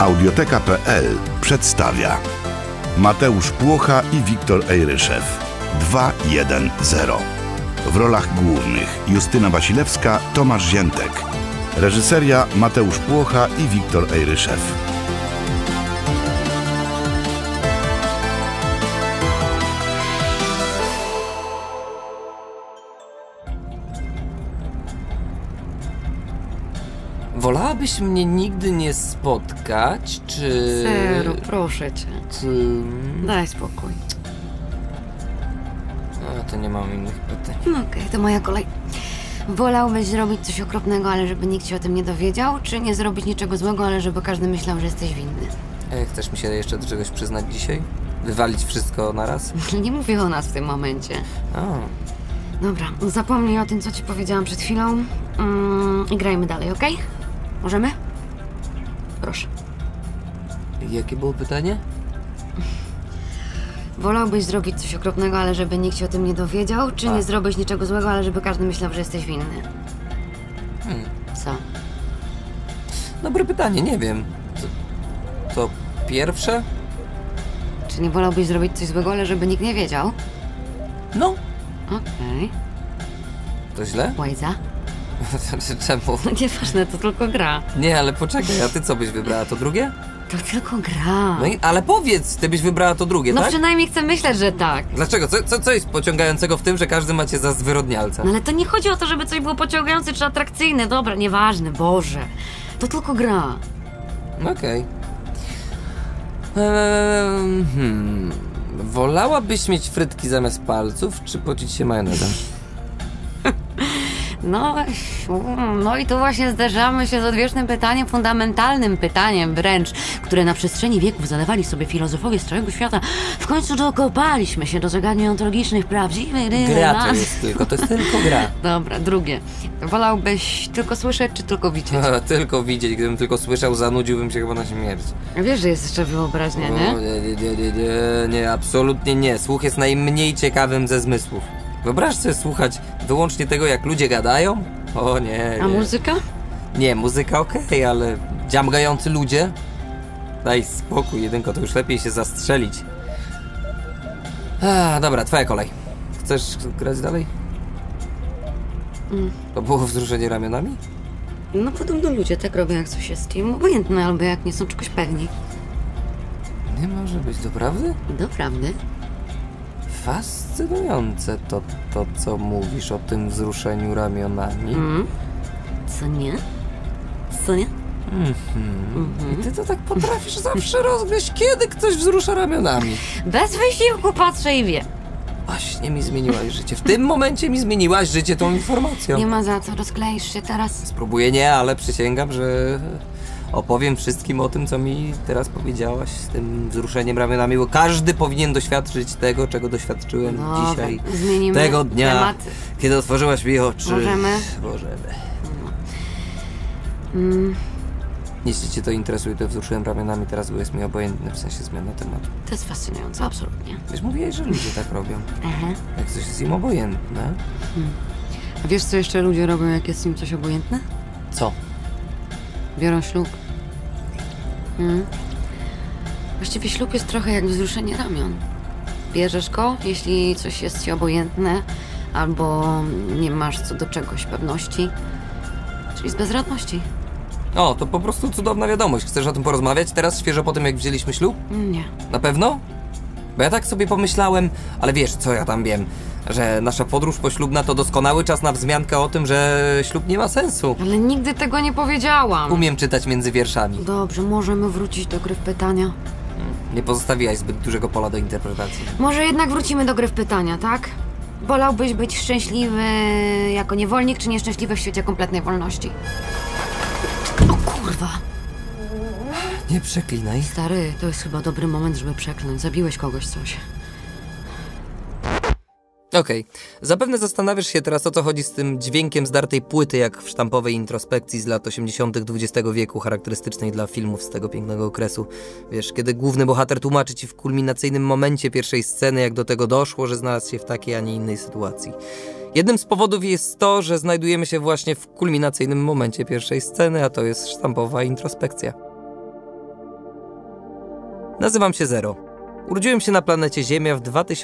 Audioteka.pl przedstawia Mateusz Płocha i Wiktor Ejryszew 2-1-0. W rolach głównych Justyna Wasilewska, Tomasz Ziętek. Reżyseria Mateusz Płocha i Wiktor Ejryszew. Wolałabyś mnie nigdy nie spotkać, czy... Zero, proszę cię. Daj spokój. No, to nie mam innych pytań. Okej, to moja kolej. Wolałbyś zrobić coś okropnego, ale żeby nikt się o tym nie dowiedział, czy nie zrobić niczego złego, ale żeby każdy myślał, że jesteś winny? Chcesz mi się jeszcze do czegoś przyznać dzisiaj? Wywalić wszystko naraz? Nie mówię o nas w tym momencie. Dobra, zapomnij o tym, co ci powiedziałam przed chwilą i grajmy dalej, okej? Możemy? Proszę. Jakie było pytanie? Wolałbyś zrobić coś okropnego, ale żeby nikt się o tym nie dowiedział, czy nie zrobić niczego złego, ale żeby każdy myślał, że jesteś winny? Co? Dobre pytanie, nie wiem. To pierwsze? Czy nie wolałbyś zrobić coś złego, ale żeby nikt nie wiedział? No. Okej. To źle? Łajza? Czemu? No nieważne, to tylko gra. Nie, ale poczekaj, a ty co byś wybrała? To drugie? To tylko gra. No i, ale powiedz, ty byś wybrała to drugie, No tak? przynajmniej chcę myśleć, że tak. Dlaczego? Co jest pociągającego w tym, że każdy macie za zwyrodnialca? No ale to nie chodzi o to, żeby coś było pociągające czy atrakcyjne. Dobra, nieważne, Boże. To tylko gra. Okej. Wolałabyś mieć frytki zamiast palców, czy pocić się majonezem? No i tu właśnie zderzamy się z odwiecznym pytaniem, fundamentalnym pytaniem wręcz, które na przestrzeni wieków zadawali sobie filozofowie z całego świata. W końcu dokopaliśmy się do zagadnień ontologicznych prawdziwych. Gra to jest tylko gra. Dobra, drugie. Wolałbyś tylko słyszeć, czy tylko widzieć? Tylko widzieć, gdybym tylko słyszał, zanudziłbym się chyba na śmierć. Wiesz, że jest jeszcze wyobraźnia, nie? Nie, absolutnie nie. Słuch jest najmniej ciekawym ze zmysłów. Wyobraź sobie słuchać wyłącznie tego, jak ludzie gadają? O nie. A muzyka? Nie, muzyka okej, ale dziamgający ludzie? Daj spokój, jedynko, to już lepiej się zastrzelić. Dobra, twoja kolej. Chcesz grać dalej? To było wzruszenie ramionami? No podobno ludzie tak robią, jak coś jest im obojętne, albo jak nie są czegoś pewni. Nie może być, doprawdy? Doprawdy? Fascynujące to, co mówisz o tym wzruszeniu ramionami. Co nie? Co nie? I ty to tak potrafisz zawsze rozgryźć, kiedy ktoś wzrusza ramionami. Bez wysiłku patrzę i wiem. Właśnie mi zmieniłaś życie. W tym momencie mi zmieniłaś życie tą informacją. Nie ma za co, rozkleisz się teraz. Spróbuję nie, ale przysięgam, że opowiem wszystkim o tym, co mi teraz powiedziałaś z tym wzruszeniem ramionami, bo każdy powinien doświadczyć tego, czego doświadczyłem dzisiaj. Zmienimy tego dnia, tematy. kiedy otworzyłaś mi oczy. Możemy? Jeśli cię to interesuje, to wzruszyłem ramionami teraz, bo jest mi obojętny, w sensie zmiana tematu. To jest fascynujące, absolutnie. Wiesz, mówiłeś, że ludzie tak robią. Jak coś jest im obojętne. A wiesz, co jeszcze ludzie robią, jak jest im coś obojętne? Co? Biorą ślub. Właściwie ślub jest trochę jak wzruszenie ramion. Bierzesz go, jeśli coś jest ci obojętne, albo nie masz co do czegoś pewności, czyli z bezradności. O, to po prostu cudowna wiadomość. Chcesz o tym porozmawiać teraz, świeżo po tym, jak wzięliśmy ślub? Nie. Na pewno? Bo ja tak sobie pomyślałem, ale wiesz, co ja tam wiem, że nasza podróż poślubna to doskonały czas na wzmiankę o tym, że ślub nie ma sensu. Ale nigdy tego nie powiedziałam. Umiem czytać między wierszami. Dobrze, możemy wrócić do gry w pytania. Nie pozostawiłaś zbyt dużego pola do interpretacji. Może jednak wrócimy do gry w pytania, tak? Wolałbyś być szczęśliwy jako niewolnik, czy nieszczęśliwy w świecie kompletnej wolności? O kurwa! Nie przeklinaj. Stary, to jest chyba dobry moment, żeby przekląć. Zabiłeś kogoś coś. Okej. Zapewne zastanawiasz się teraz, o co chodzi z tym dźwiękiem zdartej płyty, jak w sztampowej introspekcji z lat 80. XX wieku, charakterystycznej dla filmów z tego pięknego okresu. Wiesz, kiedy główny bohater tłumaczy ci w kulminacyjnym momencie pierwszej sceny, jak do tego doszło, że znalazł się w takiej, a nie innej sytuacji. Jednym z powodów jest to, że znajdujemy się właśnie w kulminacyjnym momencie pierwszej sceny, a to jest sztampowa introspekcja. Nazywam się Zero. Urodziłem się na planecie Ziemia w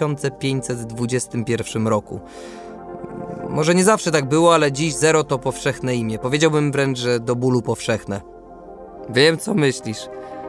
2521 roku. Może nie zawsze tak było, ale dziś Zero to powszechne imię. Powiedziałbym wręcz, że do bólu powszechne. Wiem, co myślisz.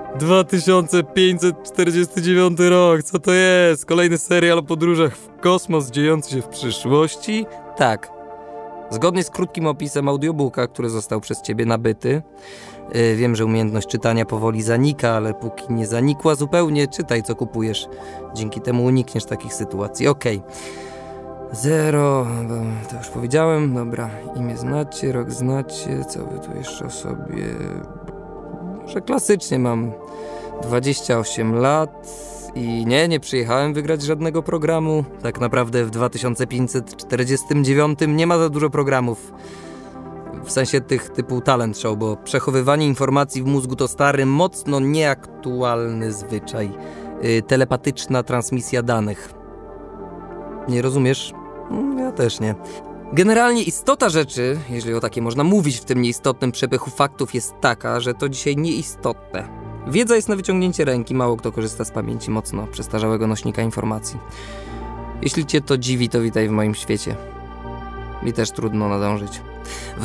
2549 rok, co to jest? Kolejny serial o podróżach w kosmos dziejący się w przyszłości? Tak. Zgodnie z krótkim opisem audiobooka, który został przez ciebie nabyty. Wiem, że umiejętność czytania powoli zanika, ale póki nie zanikła zupełnie, czytaj, co kupujesz. Dzięki temu unikniesz takich sytuacji. Okej. Zero, to już powiedziałem. Dobra, imię znacie, rok znacie. Co wy tu jeszcze o sobie... Może klasycznie mam 28 lat i nie przyjechałem wygrać żadnego programu. Tak naprawdę w 2549 nie ma za dużo programów. W sensie tych typu talent show, bo przechowywanie informacji w mózgu to stary, mocno nieaktualny zwyczaj. Telepatyczna transmisja danych. Nie rozumiesz? Ja też nie. Generalnie istota rzeczy, jeżeli o takie można mówić w tym nieistotnym przepychu faktów, jest taka, że to dzisiaj nieistotne. Wiedza jest na wyciągnięcie ręki, mało kto korzysta z pamięci mocno przestarzałego nośnika informacji. Jeśli cię to dziwi, to witaj w moim świecie. Mi też trudno nadążyć. W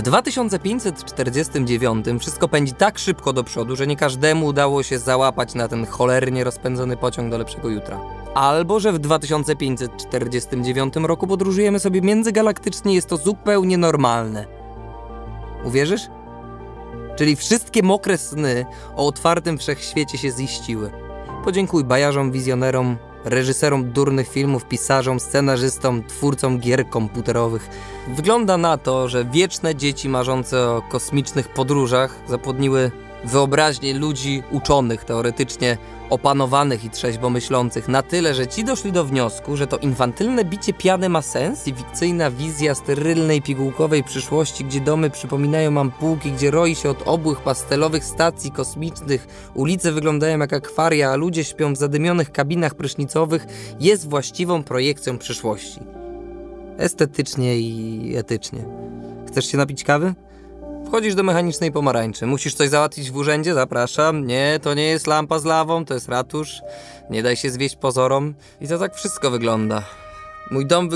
2549 wszystko pędzi tak szybko do przodu, że nie każdemu udało się załapać na ten cholernie rozpędzony pociąg do lepszego jutra. Albo, że w 2549 roku podróżujemy sobie międzygalaktycznie, jest to zupełnie normalne. Uwierzysz? Czyli wszystkie mokre sny o otwartym wszechświecie się ziściły. Podziękuj bajarzom, wizjonerom, reżyserom durnych filmów, pisarzom, scenarzystom, twórcom gier komputerowych. Wygląda na to, że wieczne dzieci marzące o kosmicznych podróżach zapłodniły wyobraźnię ludzi uczonych, teoretycznie opanowanych i trzeźwo myślących na tyle, że ci doszli do wniosku, że to infantylne bicie piany ma sens i fikcyjna wizja sterylnej, pigułkowej przyszłości, gdzie domy przypominają ampułki, gdzie roi się od obłych pastelowych stacji kosmicznych, ulice wyglądają jak akwaria, a ludzie śpią w zadymionych kabinach prysznicowych, jest właściwą projekcją przyszłości. Estetycznie i etycznie. Chcesz się napić kawy? Wchodzisz do mechanicznej pomarańczy. Musisz coś załatwić w urzędzie? Zapraszam. Nie, to nie jest lampa z lawą, to jest ratusz. Nie daj się zwieść pozorom. I to tak wszystko wygląda. Mój dom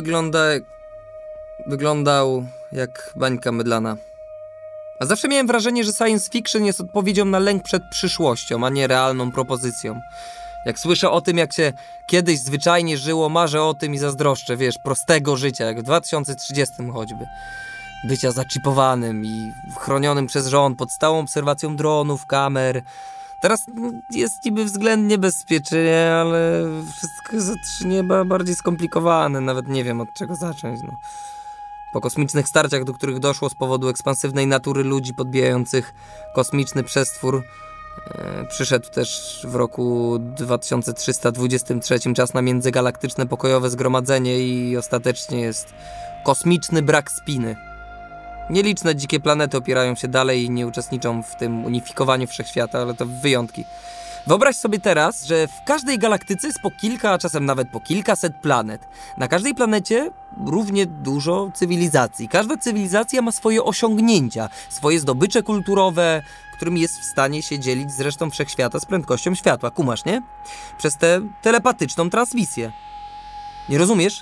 wyglądał jak bańka mydlana. A zawsze miałem wrażenie, że science fiction jest odpowiedzią na lęk przed przyszłością, a nie realną propozycją. Jak słyszę o tym, jak się kiedyś zwyczajnie żyło, marzę o tym i zazdroszczę, wiesz, prostego życia, jak w 2030 choćby. Bycia zaczipowanym i chronionym przez rząd, pod stałą obserwacją dronów, kamer. Teraz jest niby względnie bezpiecznie, ale wszystko jest nieba bardziej skomplikowane. Nawet nie wiem, od czego zacząć. Po kosmicznych starciach, do których doszło z powodu ekspansywnej natury ludzi podbijających kosmiczny przestwór, przyszedł też w roku 2323 czas na międzygalaktyczne pokojowe zgromadzenie i ostatecznie jest kosmiczny brak spiny. Nieliczne dzikie planety opierają się dalej i nie uczestniczą w tym unifikowaniu wszechświata, ale to wyjątki. Wyobraź sobie teraz, że w każdej galaktyce jest po kilka, a czasem nawet po kilkaset planet. Na każdej planecie równie dużo cywilizacji. Każda cywilizacja ma swoje osiągnięcia, swoje zdobycze kulturowe, którymi jest w stanie się dzielić z resztą wszechświata z prędkością światła. Kumasz, nie? Przez tę telepatyczną transmisję. Nie rozumiesz?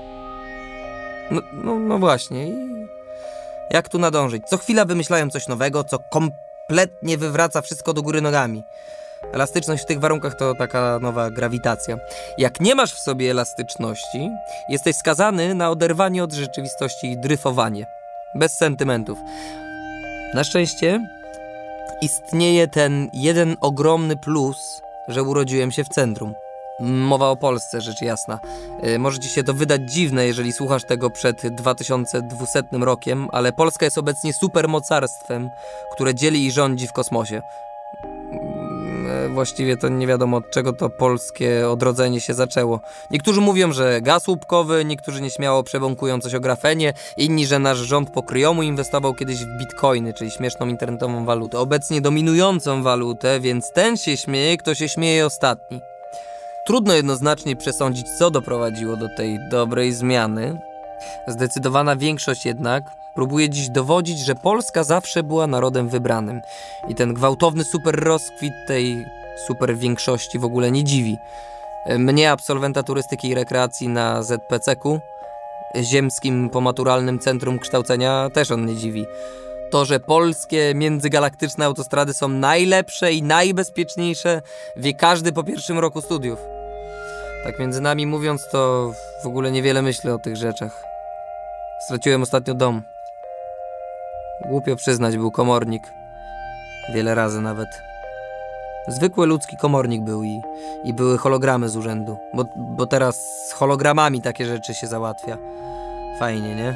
No właśnie. Jak tu nadążyć? Co chwila wymyślają coś nowego, co kompletnie wywraca wszystko do góry nogami. Elastyczność w tych warunkach to taka nowa grawitacja. Jak nie masz w sobie elastyczności, jesteś skazany na oderwanie od rzeczywistości i dryfowanie. Bez sentymentów. Na szczęście istnieje ten jeden ogromny plus, że urodziłem się w centrum. Mowa o Polsce, rzecz jasna. Może ci się to wydać dziwne, jeżeli słuchasz tego przed 2200 rokiem, ale Polska jest obecnie supermocarstwem, które dzieli i rządzi w kosmosie. Właściwie to nie wiadomo, od czego to polskie odrodzenie się zaczęło. Niektórzy mówią, że gaz łupkowy, niektórzy nieśmiało przebąkują coś o grafenie, inni, że nasz rząd pokryjomu inwestował kiedyś w bitcoiny, czyli śmieszną internetową walutę. Obecnie dominującą walutę, więc ten się śmieje, kto się śmieje ostatni. Trudno jednoznacznie przesądzić, co doprowadziło do tej dobrej zmiany. Zdecydowana większość jednak próbuje dziś dowodzić, że Polska zawsze była narodem wybranym. I ten gwałtowny super rozkwit tej super większości w ogóle nie dziwi. Mnie, absolwenta turystyki i rekreacji na ZPCK-u, Ziemskim Pomaturalnym Centrum Kształcenia, też on nie dziwi. To, że polskie międzygalaktyczne autostrady są najlepsze i najbezpieczniejsze, wie każdy po pierwszym roku studiów. Tak między nami mówiąc, to w ogóle niewiele myślę o tych rzeczach. Straciłem ostatnio dom. Głupio przyznać, był komornik. Wiele razy nawet. Zwykły ludzki komornik był i były hologramy z urzędu. Bo teraz z hologramami takie rzeczy się załatwia. Fajnie, nie?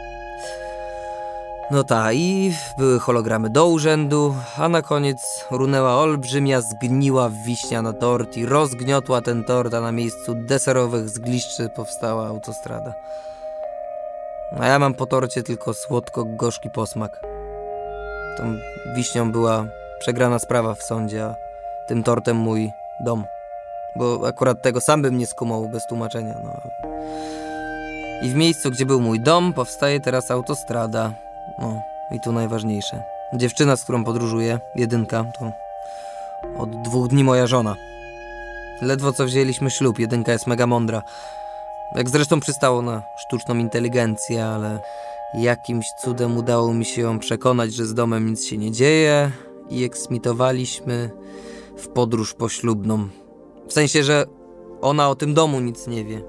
No ta, i były hologramy do urzędu, a na koniec runęła olbrzymia, zgniła wiśnia na tort i rozgniotła ten tort, a na miejscu deserowych zgliszczy powstała autostrada. A ja mam po torcie tylko słodko-gorzki posmak. Tą wiśnią była przegrana sprawa w sądzie, a tym tortem mój dom. Bo akurat tego sam bym nie skumał bez tłumaczenia, no ale... I w miejscu, gdzie był mój dom, powstaje teraz autostrada. No, i tu najważniejsze. Dziewczyna, z którą podróżuję, Jedynka, to od 2 dni moja żona. Ledwo co wzięliśmy ślub, Jedynka jest mega mądra. Jak zresztą przystało na sztuczną inteligencję, ale jakimś cudem udało mi się ją przekonać, że z domem nic się nie dzieje i eksmitowaliśmy w podróż poślubną. W sensie, że ona o tym domu nic nie wie.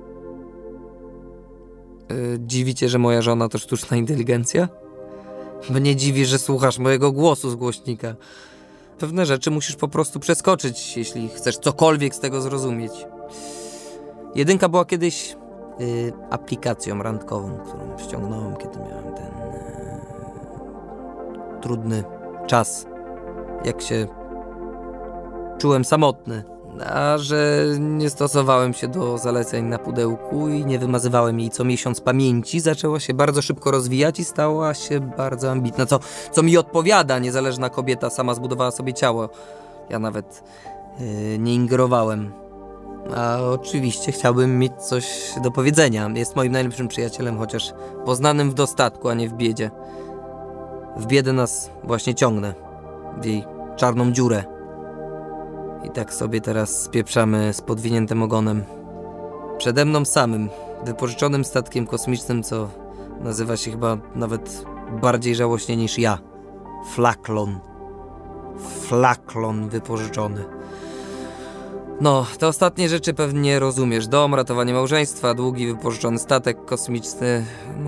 Dziwicie, że moja żona to sztuczna inteligencja? Mnie dziwi, że słuchasz mojego głosu z głośnika. Pewne rzeczy musisz po prostu przeskoczyć, jeśli chcesz cokolwiek z tego zrozumieć. Jedynka była kiedyś aplikacją randkową, którą ściągnąłem, kiedy miałem ten trudny czas. Jak się czułem samotny. A że nie stosowałem się do zaleceń na pudełku i nie wymazywałem jej co miesiąc pamięci, zaczęła się bardzo szybko rozwijać i stała się bardzo ambitna. Co mi odpowiada, niezależna kobieta sama zbudowała sobie ciało. Ja nawet nie ingerowałem. A oczywiście chciałbym mieć coś do powiedzenia. Jest moim najlepszym przyjacielem, chociaż poznanym w dostatku, a nie w biedzie. W biedę nas właśnie ciągnę. W jej czarną dziurę. I tak sobie teraz spieprzamy z podwiniętym ogonem. Przede mną samym, wypożyczonym statkiem kosmicznym, co nazywa się chyba nawet bardziej żałośnie niż ja. Flaklon. Flaklon wypożyczony. No, te ostatnie rzeczy pewnie rozumiesz. Dom, ratowanie małżeństwa, długi wypożyczony statek kosmiczny.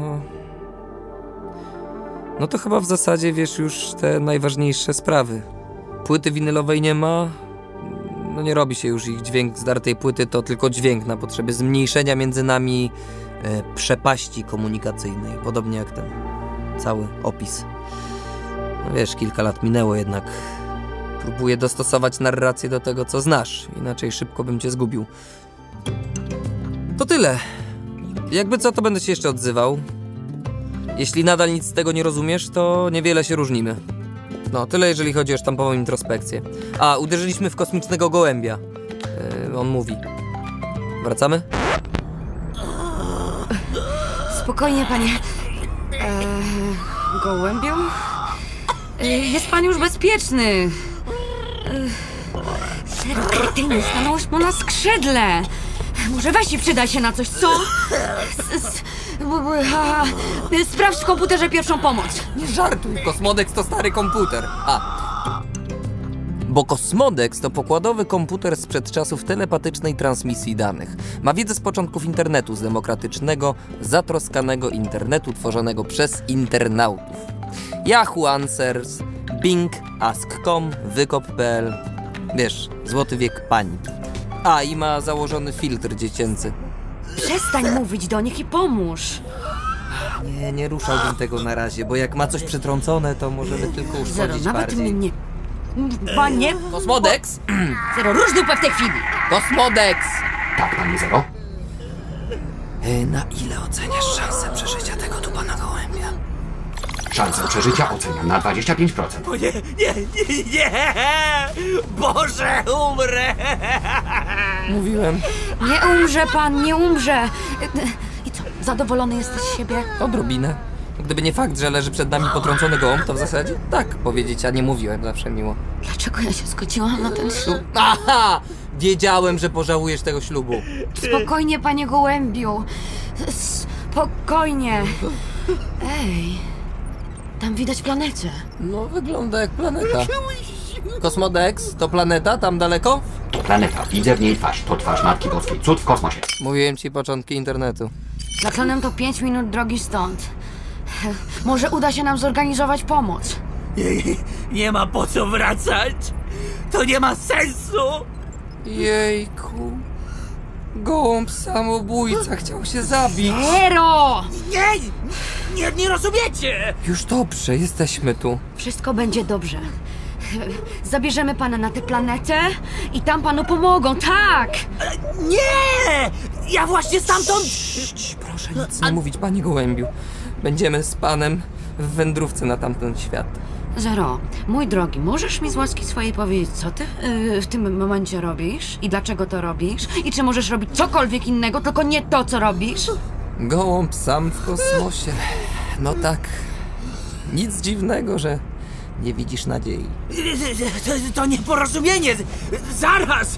No to chyba w zasadzie wiesz już te najważniejsze sprawy. Płyty winylowej nie ma. No nie robi się już ich dźwięk zdartej płyty, to tylko dźwięk na potrzeby zmniejszenia między nami przepaści komunikacyjnej. Podobnie jak ten cały opis. No wiesz, kilka lat minęło jednak. Próbuję dostosować narrację do tego, co znasz. Inaczej szybko bym cię zgubił. To tyle. Jakby co, to będę się jeszcze odzywał. Jeśli nadal nic z tego nie rozumiesz, to niewiele się różnimy. No, tyle jeżeli chodzi o sztampową introspekcję. A, uderzyliśmy w kosmicznego gołębia. On mówi. Wracamy? Spokojnie, panie. Gołębiu? Jest pan już bezpieczny. Kretynie, stanąłeś mu na skrzydle. Może weź i przydaj się na coś, co? Sprawdź w komputerze pierwszą pomoc. Nie żartuj, Kosmodex to stary komputer. Bo Kosmodex to pokładowy komputer sprzed czasów telepatycznej transmisji danych. Ma wiedzę z początków internetu, z demokratycznego, zatroskanego internetu tworzonego przez internautów. Yahoo Answers, Bing, Ask.com, Wykop.pl. Wiesz, złoty wiek paniki. A, i ma założony filtr dziecięcy. Przestań mówić do nich i pomóż. Nie ruszałbym tego na razie, bo jak ma coś przetrącone, to możemy tylko uszkodzić nawet bardziej. mnie... Panie... Kosmodex? Zero, rusz dupę w tej chwili. Kosmodex! Tak, panie Zero? Na ile oceniasz szansę przeżycia tego tu pana gołębia? Szansę przeżycia oceniam na 25%. O nie! Boże, umrę! Mówiłem. Nie umrze pan, nie umrze. I co, zadowolony jesteś z siebie? Odrobinę. Gdyby nie fakt, że leży przed nami potrącony gołąb, to w zasadzie tak powiedzieć, a nie mówiłem, zawsze miło. Dlaczego ja się zgodziłam na ten ślub? Aha! Wiedziałem, że pożałujesz tego ślubu. Spokojnie, panie gołębiu. Spokojnie. Ej, tam widać planetę. No, wygląda jak planeta. Kosmodex to planeta tam daleko? To planeta, widzę w niej twarz. To twarz Matki Boskiej. Cud w kosmosie. Mówiłem ci początki internetu. Za klonem to 5 minut drogi stąd. Może uda się nam zorganizować pomoc. Nie ma po co wracać. To nie ma sensu. Jejku. Gołąb samobójca chciał się zabić. Hero! Nie rozumiecie. Już dobrze, jesteśmy tu. Wszystko będzie dobrze. Zabierzemy pana na tę planetę i tam panu pomogą, tak! Nie! Ja właśnie stamtąd... Proszę nic nie mówić, panie gołębiu. Będziemy z panem w wędrówce na tamten świat. Zero, mój drogi, możesz mi z łaski swojej powiedzieć, co ty w tym momencie robisz? I dlaczego to robisz? I czy możesz robić cokolwiek innego, tylko nie to, co robisz? Gołąb sam w kosmosie. No tak. Nic dziwnego, że nie widzisz nadziei. To nieporozumienie. Zaraz.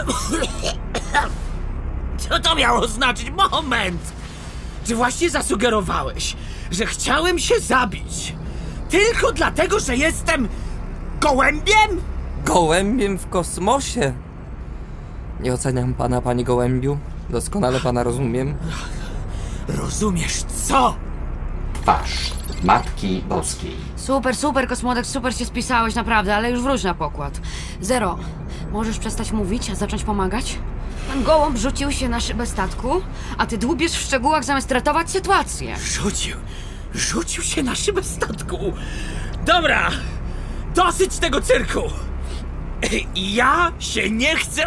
Co to miało znaczyć? Moment. Czy właśnie zasugerowałeś, że chciałem się zabić tylko dlatego, że jestem gołębiem? Gołębiem w kosmosie? Nie oceniam pana, panie gołębiu. Doskonale pana rozumiem. Rozumiesz co? Twarz Matki Boskiej. Super, Kosmodex, super się spisałeś, naprawdę, ale już wróć na pokład. Zero, możesz przestać mówić, a zacząć pomagać? Pan gołąb rzucił się na szybę statku, a ty dłubiesz w szczegółach zamiast ratować sytuację. Rzucił się na szybę statku. Dobra, dosyć tego cyrku. Ja się nie chcę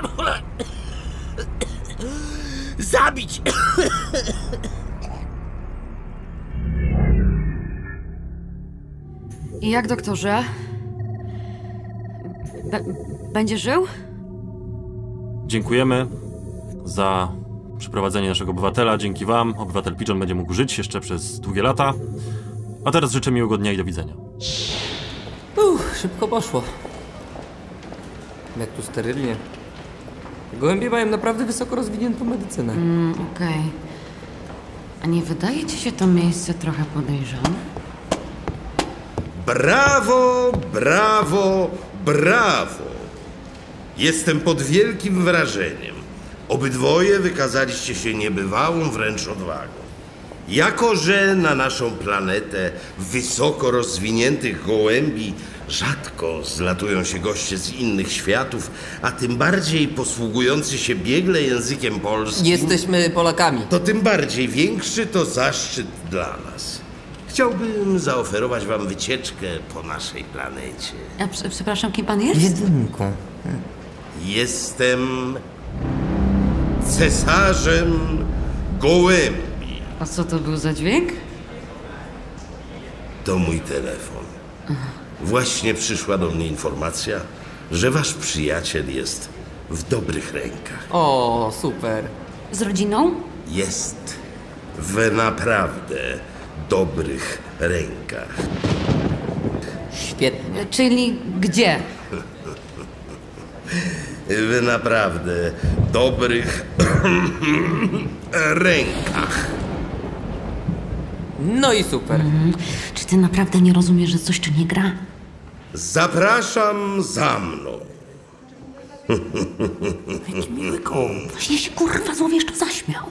zabić. I jak, doktorze? Będzie żył? Dziękujemy za przyprowadzenie naszego obywatela. Dzięki wam obywatel Pigeon będzie mógł żyć jeszcze przez długie lata. A teraz życzę miłego dnia i do widzenia. Szybko poszło. Jak tu sterylnie. Gołębie mają naprawdę wysoko rozwiniętą medycynę. Okej. A nie wydaje ci się to miejsce trochę podejrzane? Brawo, brawo, brawo! Jestem pod wielkim wrażeniem. Obydwoje wykazaliście się niebywałą wręcz odwagą. Jako że na naszą planetę wysoko rozwiniętych gołębi rzadko zlatują się goście z innych światów, a tym bardziej posługujący się biegle językiem polskim... Jesteśmy Polakami. To tym bardziej większy to zaszczyt dla nas. Chciałbym zaoferować wam wycieczkę po naszej planecie. Przepraszam, kim pan jest? Jedynką. Jestem cesarzem gołębi. A co to był za dźwięk? To mój telefon. Właśnie przyszła do mnie informacja, że wasz przyjaciel jest w dobrych rękach. O, super. Z rodziną? Jest w naprawdę dobrych rękach. Świetnie. Czyli gdzie? W naprawdę dobrych rękach. No i super. Czy ty naprawdę nie rozumiesz, że coś tu nie gra? Zapraszam za mną. Właśnie się kurwa złowieszczo zaśmiał.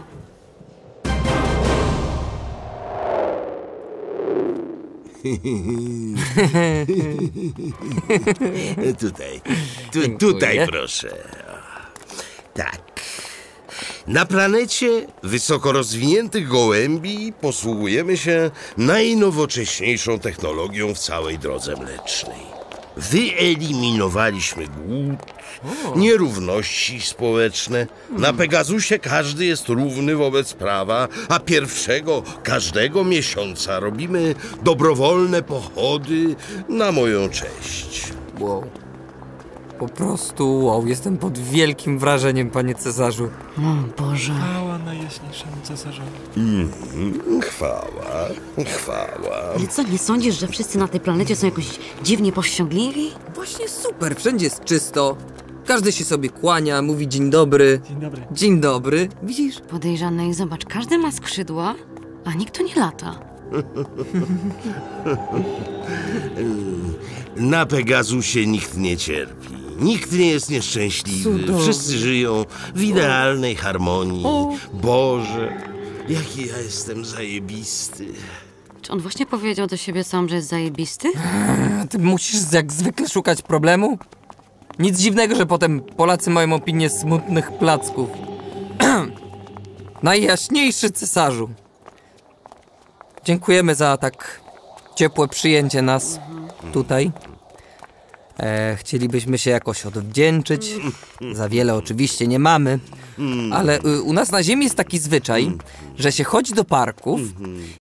Tutaj proszę. Tak. Na planecie wysoko rozwiniętych gołębi posługujemy się najnowocześniejszą technologią w całej drodze mlecznej. Wyeliminowaliśmy głód, nierówności społeczne. Na Pegasusie każdy jest równy wobec prawa, a pierwszego każdego miesiąca robimy dobrowolne pochody na moją cześć. Wow. Po prostu wow. Jestem pod wielkim wrażeniem, panie cesarzu. O Boże. Chwała najjaśniejszemu cesarzowi. Chwała, chwała. Ale co, nie sądzisz, że wszyscy na tej planecie są jakoś dziwnie powściągliwi? Właśnie super, wszędzie jest czysto. Każdy się sobie kłania, mówi dzień dobry. Dzień dobry. Dzień dobry. Widzisz? Podejrzane i zobacz, każdy ma skrzydła, a nikt tu nie lata. Na Pegasusie nikt nie cierpi. Nikt nie jest nieszczęśliwy. Wszyscy żyją w idealnej harmonii. Boże, jaki ja jestem zajebisty. Czy on właśnie powiedział do siebie sam, że jest zajebisty? A ty musisz jak zwykle szukać problemu? Nic dziwnego, że potem Polacy mają opinię smutnych placków. Najjaśniejszy cesarzu. Dziękujemy za tak ciepłe przyjęcie nas tutaj. Chcielibyśmy się jakoś odwdzięczyć. Za wiele oczywiście nie mamy. Ale u nas na ziemi jest taki zwyczaj, że się chodzi do parków